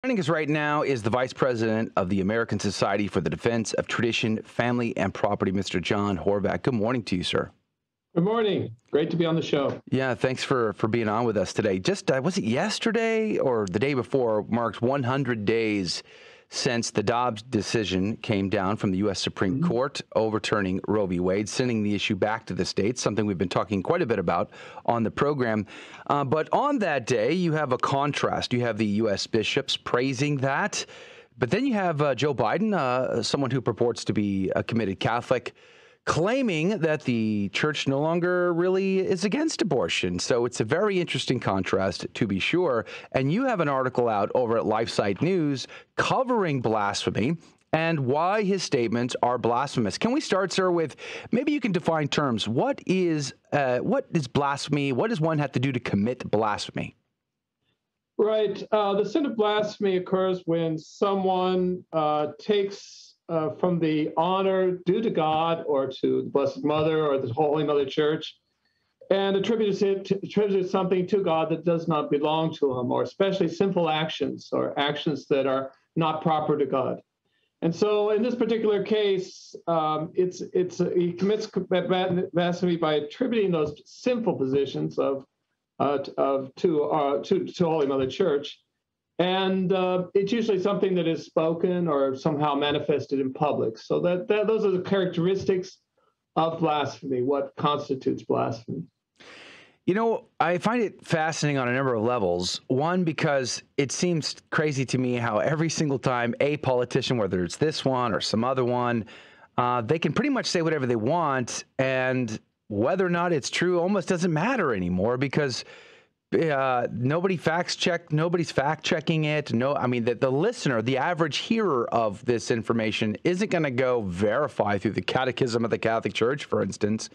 Joining us right now is the Vice President of the American Society for the Defense of Tradition, Family, and Property, Mr. John Horvat. Good morning to you, sir. Good morning. Great to be on the show. Yeah, thanks for being on with us today. Just, was it yesterday or the day before, marked 100 days since the Dobbs decision came down from the U.S. Supreme Court, overturning Roe v. Wade, sending the issue back to the states, something we've been talking quite a bit about on the program. But on that day, you have a contrast. You have the U.S. bishops praising that, but then you have Joe Biden, someone who purports to be a committed Catholic, claiming that the church no longer really is against abortion. So it's a very interesting contrast, to be sure. And you have an article out over at LifeSite News covering blasphemy and why his statements are blasphemous. Can we start, sir, with maybe you can define terms. What is blasphemy? What does one have to do to commit blasphemy? Right. The sin of blasphemy occurs when someone takes from the honor due to God or to the Blessed Mother or the Holy Mother Church and attributes something to God that does not belong to him, or especially sinful actions or actions that are not proper to God. And so in this particular case, he commits blasphemy by attributing those sinful positions to Holy Mother Church. And it's usually something that is spoken or somehow manifested in public. So those are the characteristics of blasphemy, what constitutes blasphemy. You know, I find it fascinating on a number of levels. One, because it seems crazy to me how every single time a politician, whether it's this one or some other one, they can pretty much say whatever they want. And whether or not it's true almost doesn't matter anymore because nobody's fact checking it. No, I mean, the listener, the average hearer of this information isn't going to go verify through the Catechism of the Catholic Church, for instance.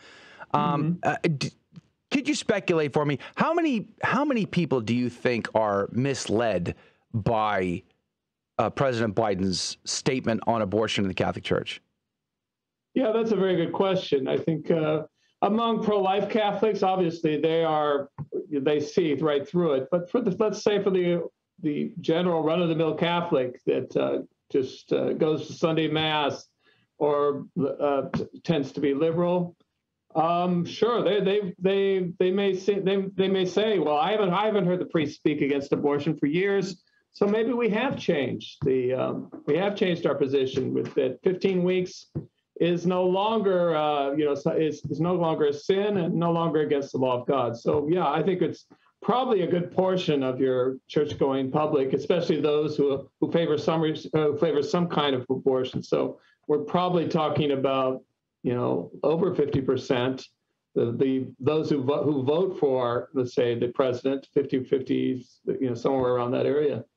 Could you speculate for me how many people do you think are misled by President Biden's statement on abortion in the Catholic Church? Yeah, that's a very good question. I think among pro-life Catholics, obviously they see right through it. But let's say for the general run-of-the-mill Catholic that just goes to Sunday Mass or tends to be liberal, sure, they may say, well, I haven't heard the priest speak against abortion for years, so maybe we have changed our position with that 15 weeks. Is no longer, is no longer a sin and no longer against the law of God. So, yeah, I think it's probably a good portion of your church-going public, especially those who favor some kind of abortion. So, we're probably talking about, over 50%. Those who vote for, let's say, the president, 50-50, somewhere around that area.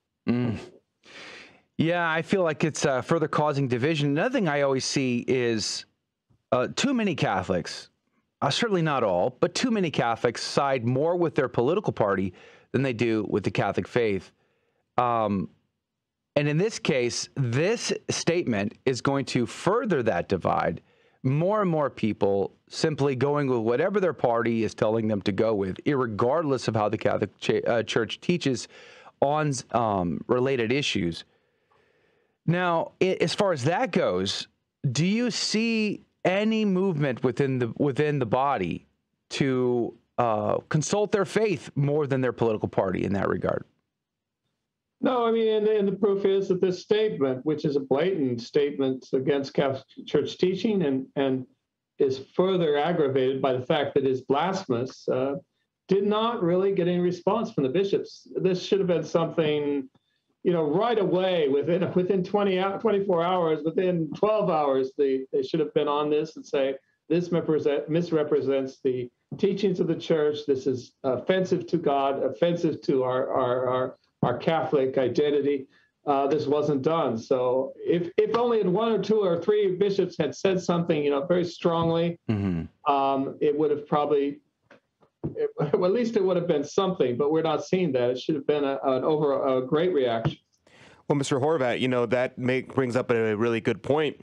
Yeah, I feel like it's further causing division. Another thing I always see is too many Catholics, certainly not all, but too many Catholics side more with their political party than they do with the Catholic faith. And in this case, this statement is going to further that divide. More and more people simply going with whatever their party is telling them to go with, irregardless of how the Catholic Church teaches on related issues. Now, as far as that goes, do you see any movement within the body to consult their faith more than their political party in that regard? No, I mean, and the proof is that this statement, which is a blatant statement against Catholic Church teaching and is further aggravated by the fact that it is blasphemous, did not really get any response from the bishops. This should have been something, right away, within 24 hours, within 12 hours, they should have been on this and say, this misrepresents the teachings of the church. This is offensive to God, offensive to our Catholic identity. This wasn't done. So if only one or two or three bishops had said something, very strongly, it would have probably, well, at least it would have been something, but we're not seeing that. It should have been a great reaction. Well, Mr. Horvat, that brings up a really good point.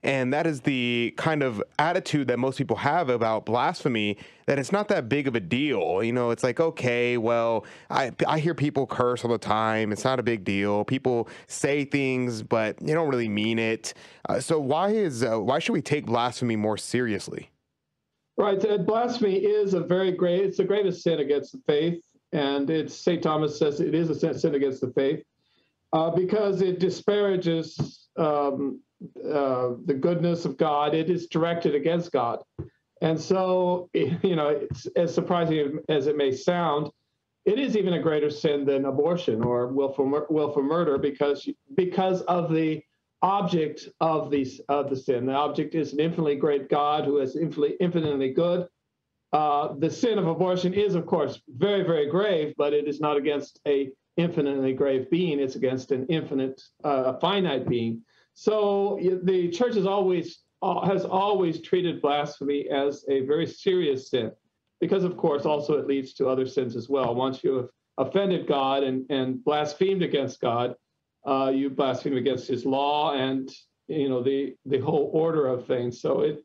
And that is the kind of attitude that most people have about blasphemy, that it's not that big of a deal. You know, it's like, okay, well, I hear people curse all the time. It's not a big deal. People say things, but they don't really mean it. So why should we take blasphemy more seriously? Right. Blasphemy is it's the greatest sin against the faith. And St. Thomas says it is a sin against the faith because it disparages the goodness of God. It is directed against God. And so, you know, it's, as surprising as it may sound, it is even a greater sin than abortion or willful murder because of the object of the sin. The object is an infinitely great God who is infinitely good. The sin of abortion is, of course, very, very grave, but it is not against a infinitely grave being. It's against an infinite, finite being. So the church has always treated blasphemy as a very serious sin, because, of course, also it leads to other sins as well. Once you have offended God and blasphemed against God, you blaspheme against His law and the whole order of things. So it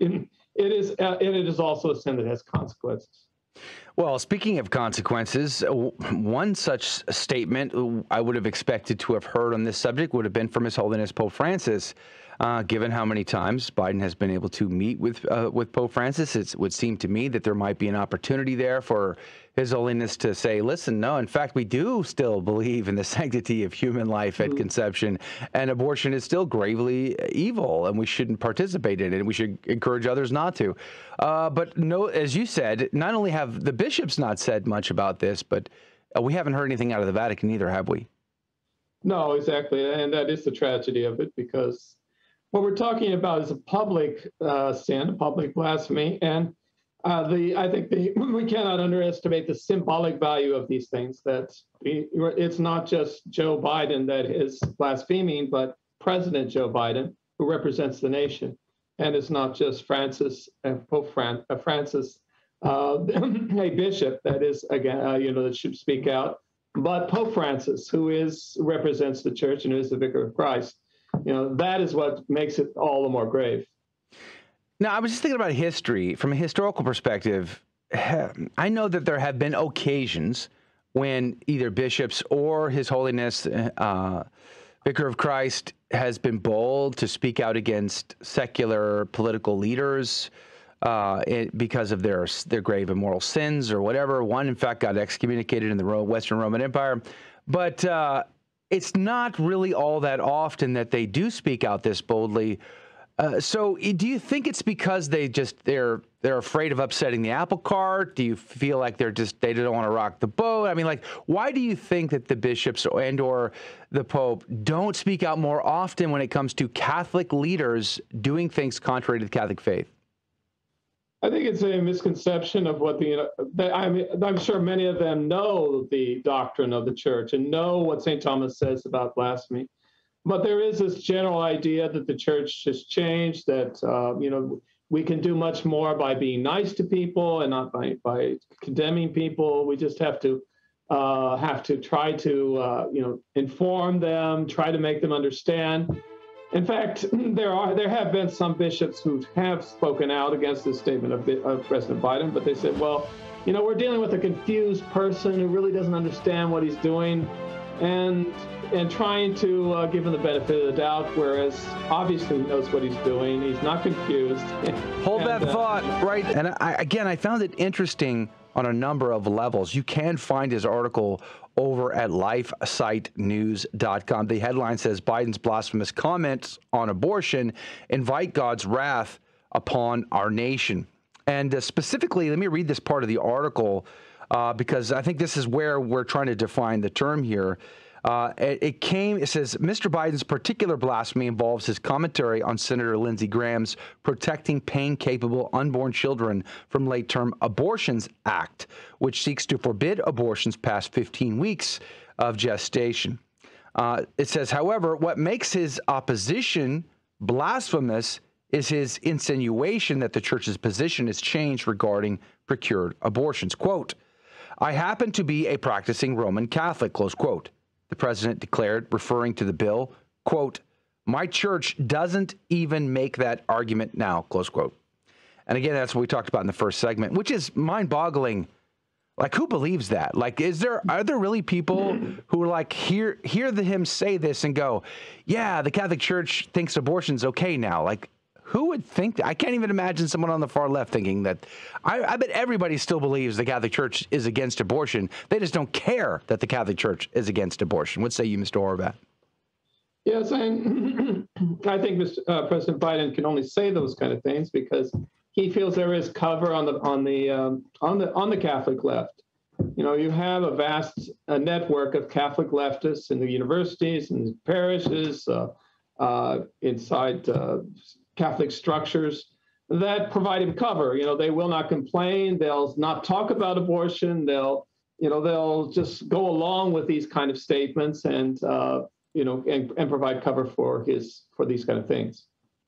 is also a sin that has consequences. Well, speaking of consequences, one such statement I would have expected to have heard on this subject would have been from His Holiness Pope Francis. Given how many times Biden has been able to meet with Pope Francis, it would seem to me that there might be an opportunity there for His Holiness to say, listen, no, in fact, we do still believe in the sanctity of human life at conception, and abortion is still gravely evil, and we shouldn't participate in it, and we should encourage others not to. But no, as you said, not only have the bishops not said much about this, but we haven't heard anything out of the Vatican either, have we? No, exactly, and that is the tragedy of it, because what we're talking about is a public sin, a public blasphemy, and I think we cannot underestimate the symbolic value of these things. That it's not just Joe Biden that is blaspheming, but President Joe Biden, who represents the nation, and it's not just Francis, Pope Francis, a bishop that is that should speak out, but Pope Francis, who represents the church and who is the Vicar of Christ. That is what makes it all the more grave. Now, I was just thinking about history. From a historical perspective, I know that there have been occasions when either bishops or His Holiness, Vicar of Christ, has been bold to speak out against secular political leaders because of their grave immoral sins or whatever. One, in fact, got excommunicated in the Western Roman Empire. But it's not really all that often that they do speak out this boldly. So do you think it's because they're afraid of upsetting the apple cart? Do you feel like they don't want to rock the boat? I mean, like, why do you think that the bishops or the Pope don't speak out more often when it comes to Catholic leaders doing things contrary to the Catholic faith? I think it's a misconception of what I'm sure many of them know the doctrine of the church and know what St. Thomas says about blasphemy. But there is this general idea that the church has changed, that, we can do much more by being nice to people and not by condemning people. We just have to try to, inform them, try to make them understand. In fact, there have been some bishops who have spoken out against this statement of President Biden, but they said, well, we're dealing with a confused person who really doesn't understand what he's doing, and trying to give him the benefit of the doubt, whereas obviously he knows what he's doing. He's not confused. Hold that thought, right? And I found it interesting on a number of levels. You can find his article over at lifesitenews.com. The headline says, Biden's blasphemous comments on abortion invite God's wrath upon our nation. And specifically, let me read this part of the article because I think this is where we're trying to define the term here. It says, Mr. Biden's particular blasphemy involves his commentary on Senator Lindsey Graham's Protecting Pain-Capable Unborn Children from Late-Term Abortions Act, which seeks to forbid abortions past 15 weeks of gestation. It says, however, what makes his opposition blasphemous is his insinuation that the church's position has changed regarding procured abortions. Quote, I happen to be a practicing Roman Catholic, close quote. The president declared, referring to the bill, quote, My church doesn't even make that argument now, close quote. And again, that's what we talked about in the first segment, which is mind-boggling. Like, who believes that? Like, are there really people who are like, hear him say this and go, yeah, the Catholic Church thinks abortion's okay now? Like, who would think that? I can't even imagine someone on the far left thinking that. I bet everybody still believes the Catholic Church is against abortion. They just don't care that the Catholic Church is against abortion. What say you, Mr. Horvat? Yes, I think President Biden can only say those kind of things because he feels there is cover on the Catholic left. You know, you have a vast network of Catholic leftists in the universities and parishes, inside Catholic structures that provide him cover. You know, they will not complain. They'll not talk about abortion. They'll just go along with these kind of statements and provide cover for these kind of things.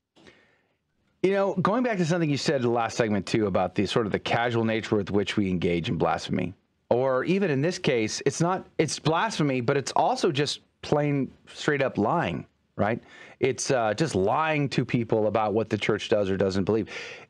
You know, going back to something you said in the last segment, too, about the sort of the casual nature with which we engage in blasphemy, or even in this case, it's blasphemy, but it's also just plain straight up lying, right? It's just lying to people about what the church does or doesn't believe.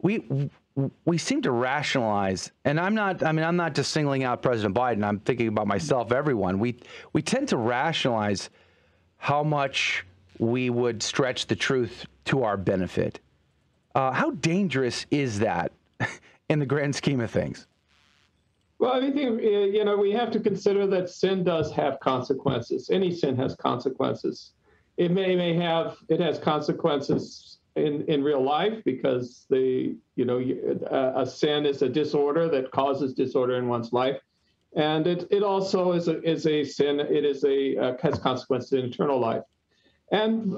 We seem to rationalize, and I'm not just singling out President Biden. I'm thinking about myself, everyone. We tend to rationalize how much we would stretch the truth to our benefit. How dangerous is that in the grand scheme of things? Well, I think, we have to consider that sin does have consequences. Any sin has consequences. It has consequences in real life because a sin is a disorder that causes disorder in one's life. And it also is a sin. It has consequences in eternal life. And,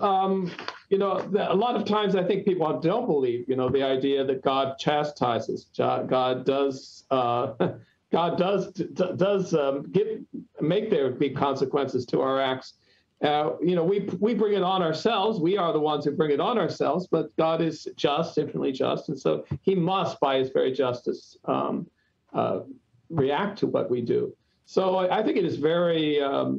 a lot of times I think people don't believe, the idea that God chastises. God does make there be consequences to our acts. We bring it on ourselves. We are the ones who bring it on ourselves, but God is just, infinitely just. And so he must, by his very justice, react to what we do. So I think it is very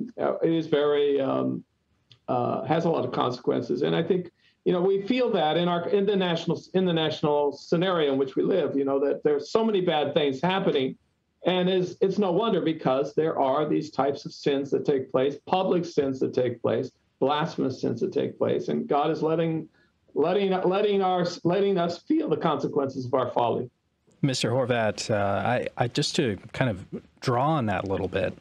has a lot of consequences, and I think we feel that in the national scenario in which we live, that there's so many bad things happening, and it's no wonder because there are these types of sins that take place, public sins that take place, blasphemous sins that take place, and God is letting us feel the consequences of our folly. Mr. Horvat, I just to kind of draw on that a little bit.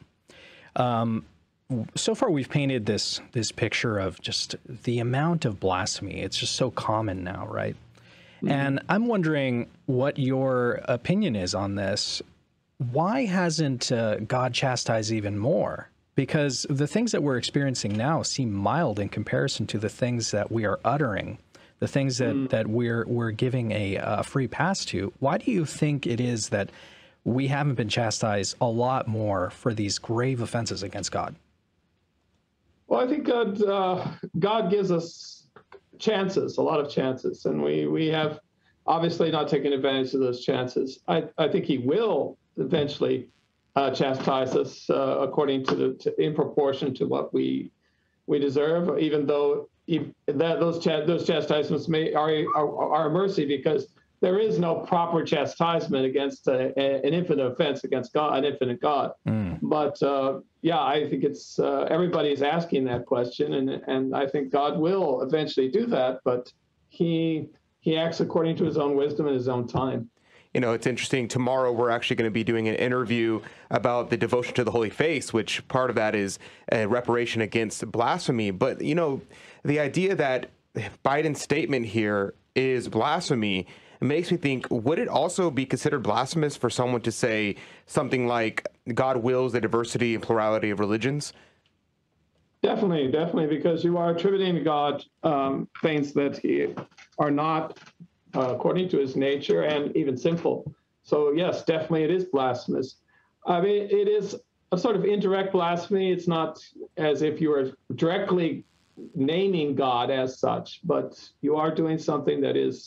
So far, we've painted this picture of just the amount of blasphemy. It's just so common now, right? Mm-hmm. And I'm wondering what your opinion is on this. Why hasn't God chastised even more? Because the things that we're experiencing now seem mild in comparison to the things that we are uttering, the things that we're giving a free pass to. Why do you think it is that we haven't been chastised a lot more for these grave offenses against God? Well, I think God gives us chances, a lot of chances, and we have obviously not taken advantage of those chances. I think he will eventually chastise us according to in proportion to what we deserve, even though those chastisements are a mercy because there is no proper chastisement against an infinite offense against God, an infinite God. But I think it's everybody's asking that question, and I think God will eventually do that, but he acts according to his own wisdom and his own time. It's interesting. Tomorrow, we're actually going to be doing an interview about the devotion to the Holy Face, which part of that is a reparation against blasphemy. But, the idea that Biden's statement here is blasphemy makes me think, would it also be considered blasphemous for someone to say something like, God wills the diversity and plurality of religions? Definitely, because you are attributing to God things that are not according to his nature and even sinful. So yes, definitely it is blasphemous. I mean, it is a sort of indirect blasphemy. It's not as if you are directly naming God as such, but you are doing something that is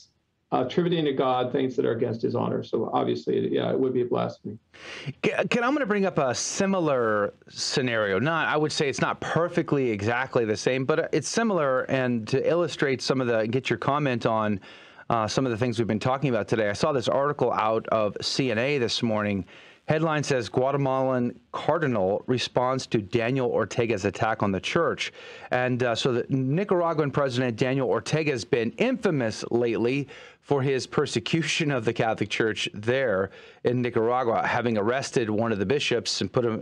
attributing to God things that are against his honor. So obviously, yeah, it would be a blasphemy. I'm going to bring up a similar scenario. I would say it's not perfectly exactly the same, but it's similar. And to illustrate get your comment on some of the things we've been talking about today, I saw this article out of CNA this morning. Headline says, Guatemalan cardinal responds to Daniel Ortega's attack on the church. And so the Nicaraguan president Daniel Ortega has been infamous lately for his persecution of the Catholic Church there in Nicaragua, having arrested one of the bishops and put him,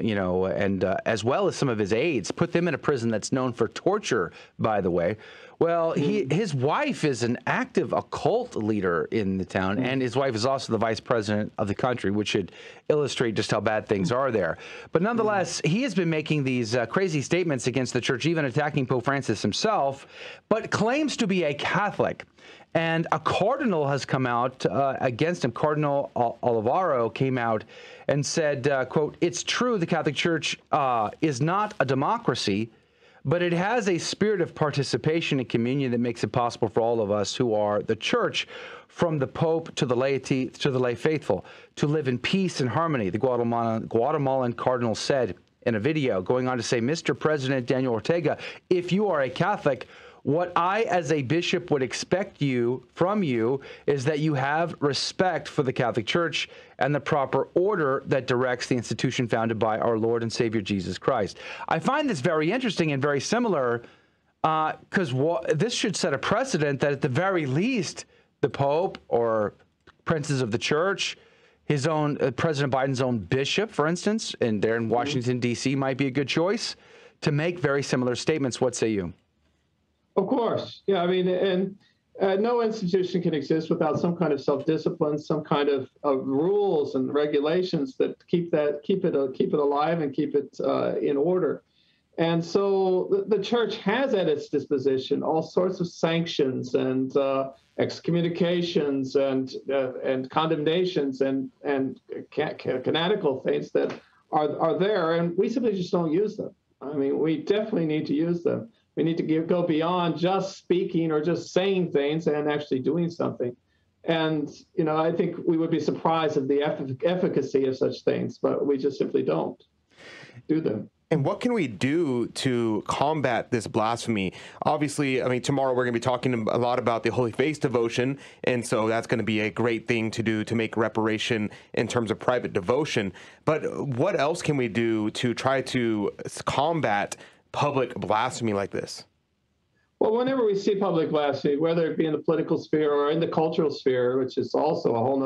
as well as some of his aides, put them in a prison that's known for torture, by the way. Well, his wife is an active occult leader in the town, and his wife is also the vice president of the country, which should illustrate just how bad things are there. But nonetheless, he has been making these crazy statements against the church, even attacking Pope Francis himself, but claims to be a Catholic. And a cardinal has come out against him. Cardinal Olivaro came out and said, quote, "It's true the Catholic Church is not a democracy, but it has a spirit of participation and communion that makes it possible for all of us who are the church, from the Pope to the laity to the lay faithful, to live in peace and harmony," the Guatemalan cardinal said in a video, going on to say, "Mr. President Daniel Ortega, if you are a Catholic, what I, as a bishop, would expect from you is that you have respect for the Catholic Church and the proper order that directs the institution founded by our Lord and Savior Jesus Christ." I find this very interesting and very similar because this should set a precedent that at the very least, the Pope or princes of the Church, his own President Biden's own bishop, for instance, and there in Washington, D.C., might be a good choice to make very similar statements. What say you? Of course. Yeah, I mean, and no institution can exist without some kind of self-discipline, some kind of rules and regulations that keep it alive and keep it in order. And so the church has at its disposition all sorts of sanctions and excommunications and condemnations and canonical things that are there, and we simply just don't use them. I mean, we definitely need to use them. We need to go beyond just speaking or just saying things and actually doing something. And, I think we would be surprised at the efficacy of such things, but we just simply don't do them. And what can we do to combat this blasphemy? Obviously, I mean, tomorrow we're going to be talking a lot about the Holy Face devotion, and so that's going to be a great thing to do to make reparation in terms of private devotion. But what else can we do to try to combat public blasphemy like this? Well, whenever we see public blasphemy, whether it be in the political sphere or in the cultural sphere, which is also a whole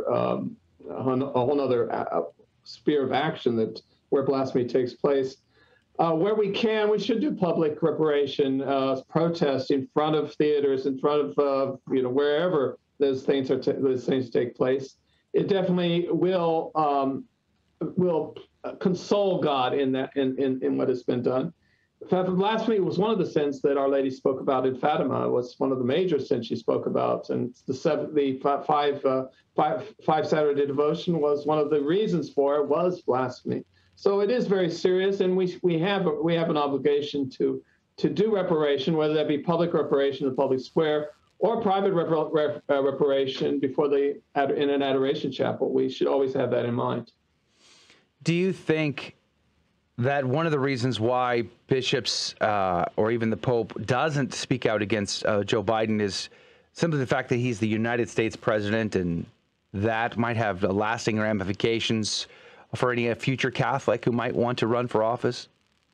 nother sphere of action where blasphemy takes place, where we can, we should do public reparation, protest in front of theaters, in front of wherever those things take place. It definitely will console God in that in what has been done. Blasphemy was one of the sins that Our Lady spoke about in Fatima. It was one of the major sins she spoke about, and the five Saturday devotion was one of the reasons for it was blasphemy. So it is very serious, and we have an obligation to do reparation, whether that be public reparation in the public square or private reparation in an adoration chapel. We should always have that in mind. Do you think that one of the reasons why bishops or even the Pope doesn't speak out against Joe Biden is simply the fact that he's the United States president, and that might have lasting ramifications for any future Catholic who might want to run for office?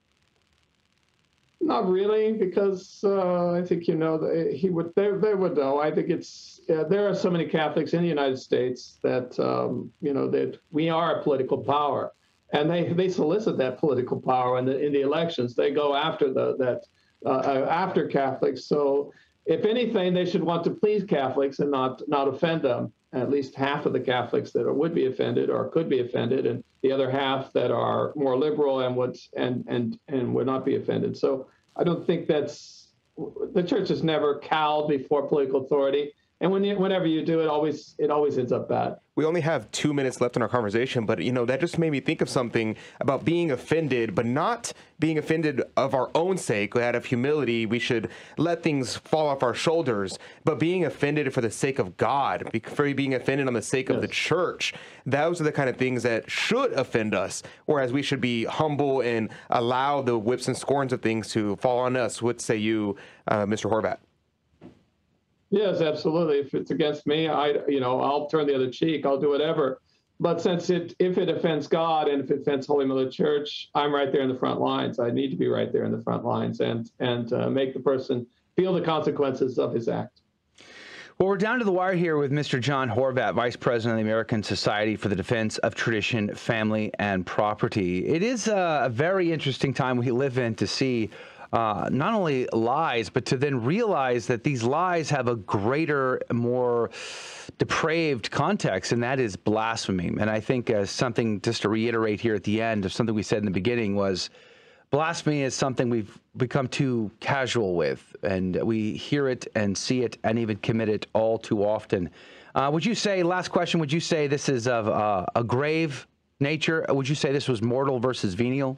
Not really, because I think they would know. I think there are so many Catholics in the United States that that we are a political power. And they solicit that political power in the elections. They go after after Catholics. So if anything, they should want to please Catholics and not offend them. At least half of the Catholics that would be offended or could be offended, and the other half that are more liberal and would not be offended. So I don't think the church has never cowed before political authority, And whenever you do, it always ends up bad. We only have 2 minutes left in our conversation, but that just made me think of something about being offended, but not being offended of our own sake. Out of humility, we should let things fall off our shoulders, but being offended for the sake of God, for being offended on the sake of the church. Those are the kind of things that should offend us, whereas we should be humble and allow the whips and scorns of things to fall on us. What say you, Mr. Horvat? Yes, absolutely. If it's against me, I'll turn the other cheek. I'll do whatever. But if it offends God and if it offends Holy Mother Church, I'm right there in the front lines. I need to be right there in the front lines and make the person feel the consequences of his act. Well, we're down to the wire here with Mr. John Horvat, Vice President of the American Society for the Defense of Tradition, Family, and Property. It is a very interesting time we live in to see not only lies, but to then realize that these lies have a greater, more depraved context, and that is blasphemy. And I think something, just to reiterate here at the end of something we said in the beginning, was blasphemy is something we've become too casual with, and we hear it and see it and even commit it all too often. Would you say, last question, would you say this is of a grave nature? Would you say this was mortal versus venial?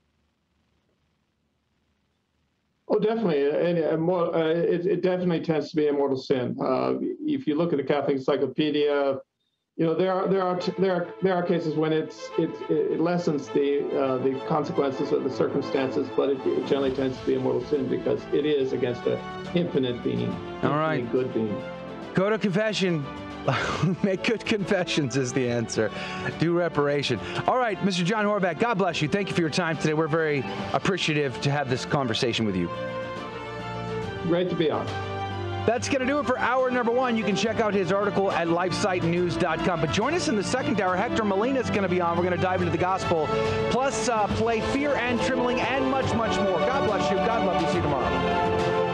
Oh, definitely. It definitely tends to be a mortal sin. If you look at the Catholic Encyclopedia, there are cases when it lessens the consequences of the circumstances, but it generally tends to be a mortal sin because it is against an infinite being, infinite good being. Go to confession. Make good confessions is the answer. Do reparation. All right, Mr. John Horvat, God bless you. Thank you for your time today. We're very appreciative to have this conversation with you. Great to be on. That's going to do it for hour number one. You can check out his article at lifesitenews.com. But join us in the second hour. Hector Molina is going to be on. We're going to dive into the gospel, plus play Fear and Trembling and much, much more. God bless you. God love you. See you tomorrow.